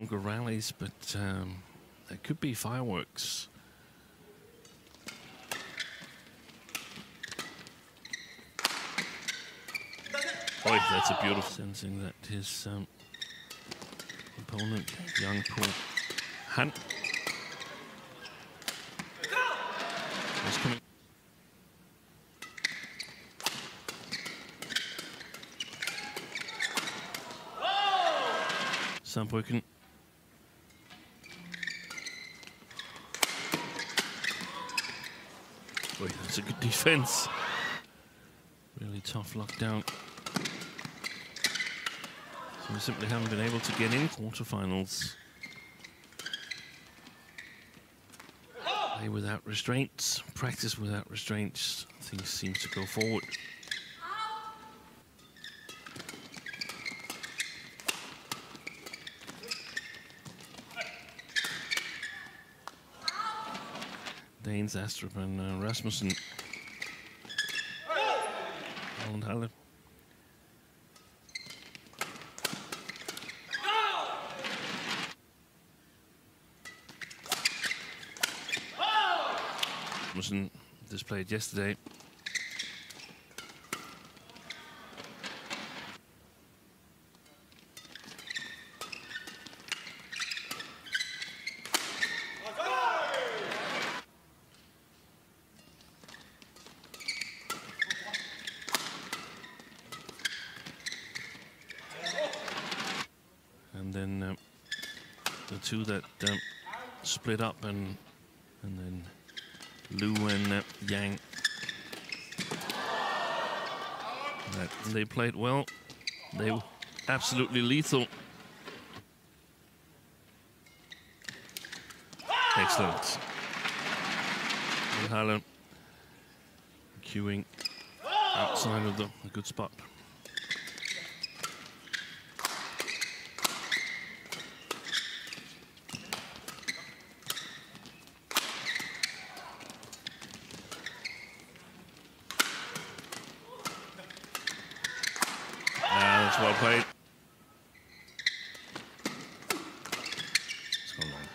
longer rallies, but there could be fireworks. Oh, that's a beautiful sensing that his opponent, Yang Po Han, is coming. Saarbrücken. Boy, that's a good defense. Really tough lockdown. So we simply haven't been able to get in quarterfinals. Play without restraints, practice without restraints. Things seem to go forward. Danes, Astrup and Rasmussen. Holland Halle. Rasmussen displayed yesterday. And then the two that split up, and then Liu and Yang. They played well. They were absolutely lethal. Excellent. Halle queuing outside of the good spot. That's well played. It's gone long.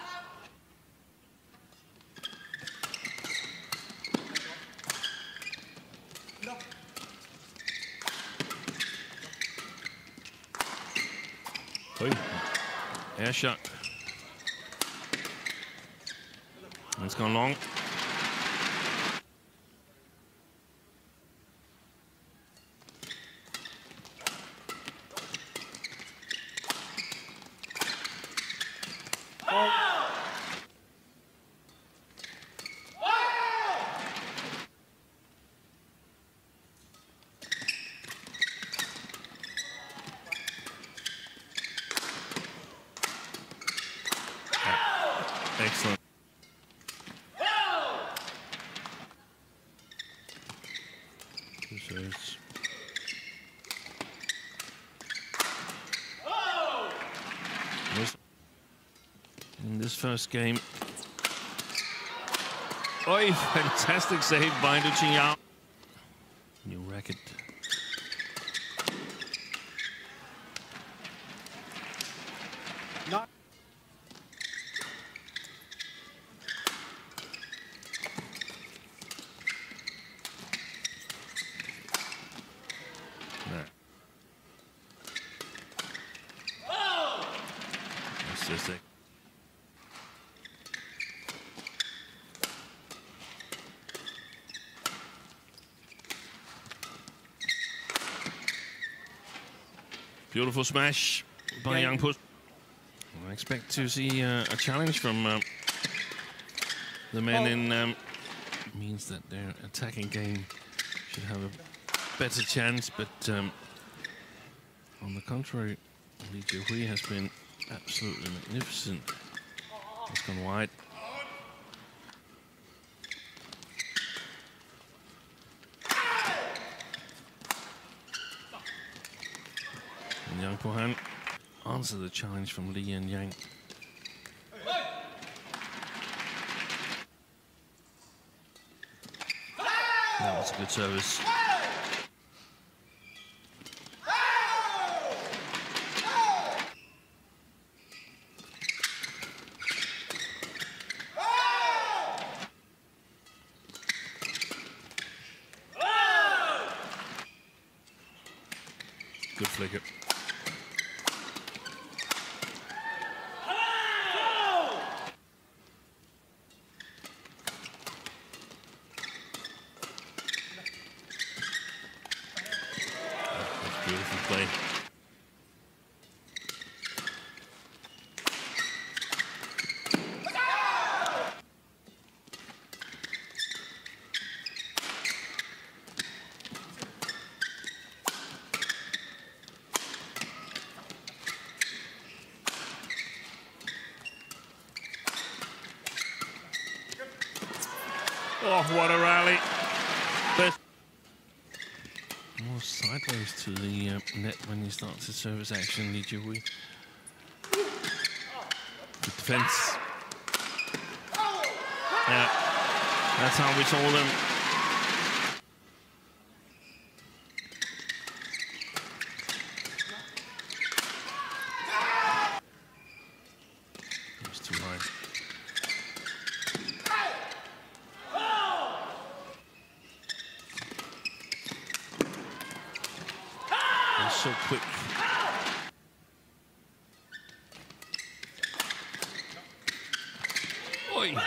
Oi. Air shot. It's gone long. Excellent. In this first game. Oi, fantastic save by Du Qingyao. New racket. Not That's just it. Beautiful smash by Yang Po. I expect to see a challenge from the men in. Means that their attacking game should have a better chance, but on the contrary, Li Jiahui has been absolutely magnificent. It's gone wide. And Yang Po Han answered the challenge from Li and Yang. That was a good service. flicker. That's beautiful play. Oh, what a rally. Best. More sideways to the net when he starts his service action, Lee Ji-hui. Good defense. Yeah, that's how we saw them. It's too high. So quick. Oi.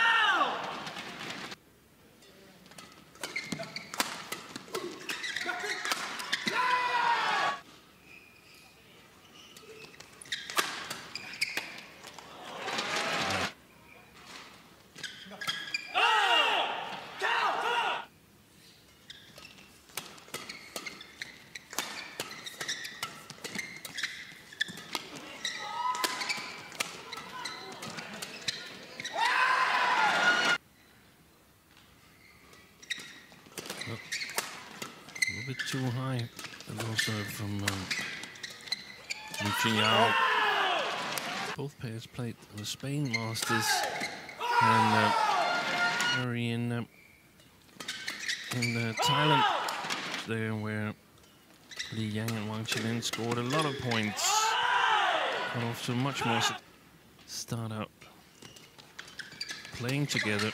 A little bit too high. And also from Li Jingyao. Both pairs played the Spain Masters, and Murray in Thailand, there where Li Yang and Wang Qilin scored a lot of points. Got off to much more start out playing together.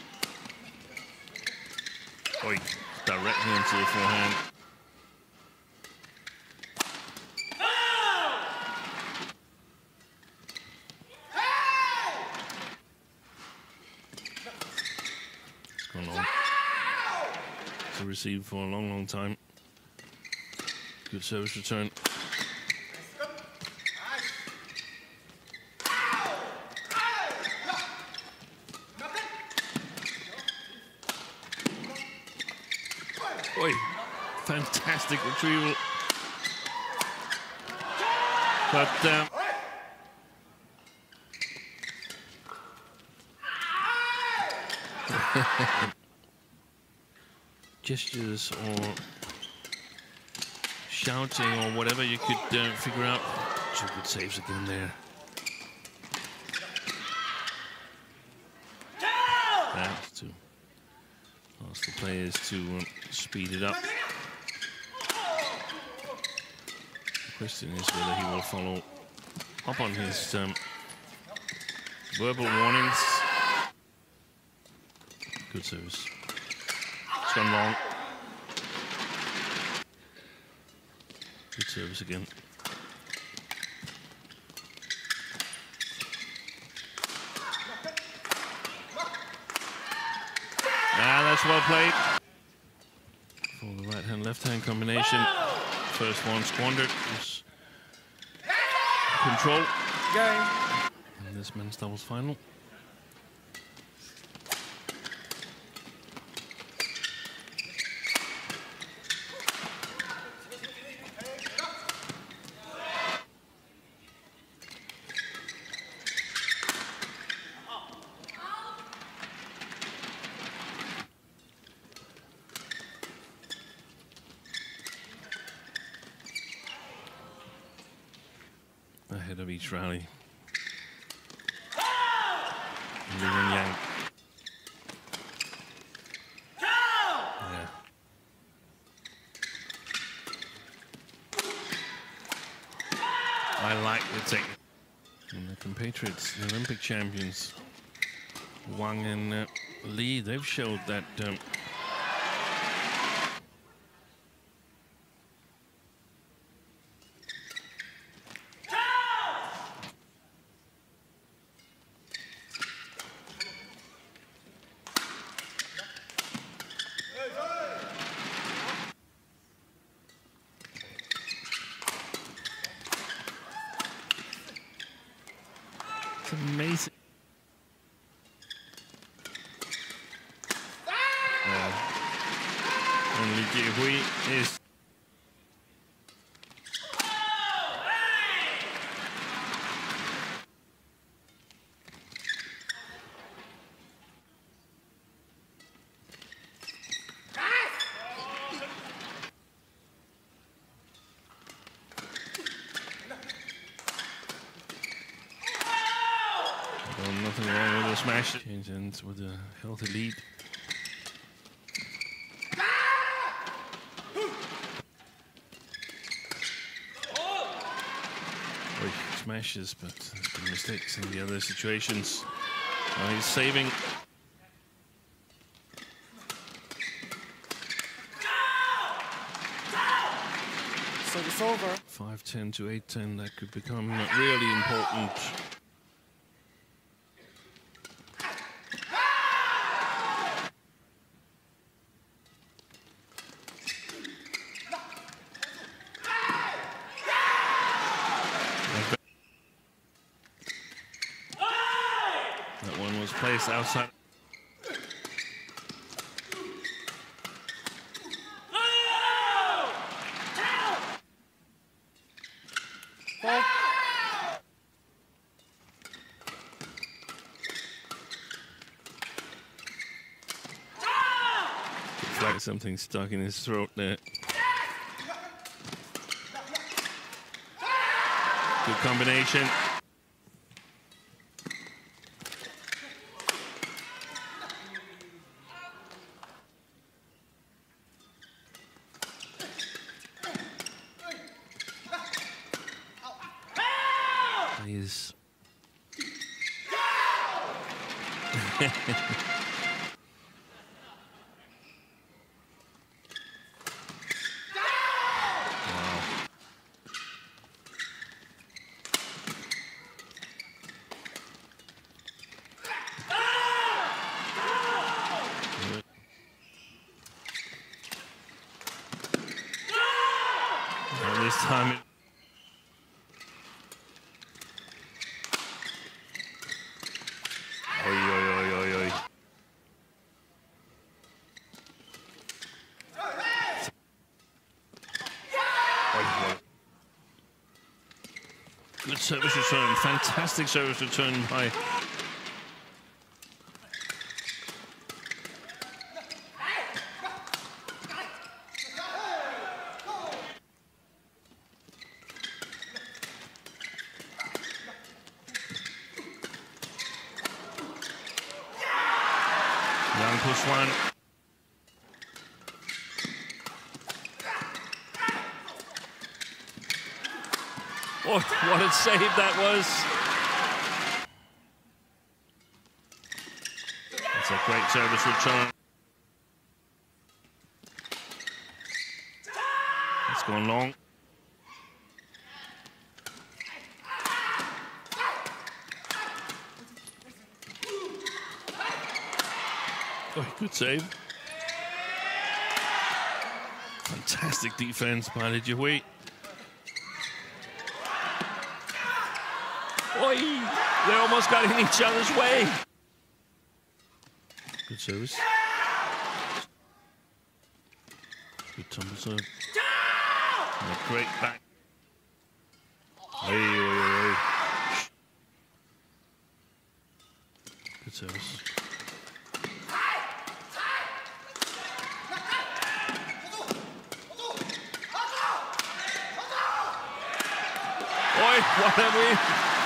Oi, directly into the forehand. It's gone on to receive for a long, long time. Good service return. Oi, fantastic retrieval. But gestures or shouting or whatever you could figure out. Two good saves again there. That's to ask the players to speed it up. The question is whether he will follow up on his verbal warnings. Good service. It's gone long. Good service again. That's well played. For the right-hand, left-hand combination. First one squandered. Was control. Game. In this men's doubles final. Ahead of each rally. Li Yang. Yeah. I like the technique. And the compatriots, the Olympic champions, Wang and Li, they've showed that It's amazing. And Li Jihui is... Well, nothing wrong with the smash. Change ends with a healthy lead. Smashes, but there's been mistakes in the other situations. He's saving. So it's over. 5-10 to 8-10, that could become really important. That one was placed outside. Looks like something stuck in his throat there. Good combination. He's wow. And this time good service return, fantastic service return by Yang Pu-Xuan. Oh, what a save that was. That's a great service return. It's gone long. Oh, good save. Fantastic defense by Li Jihui. Oi! They almost got in each other's way. Good service. Good tumble serve. And a great back. Oi, oi, oi. Good service. Oi, what a win!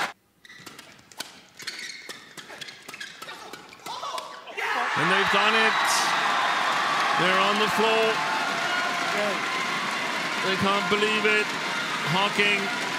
And they've done it. They're on the floor. They can't believe it. Hawking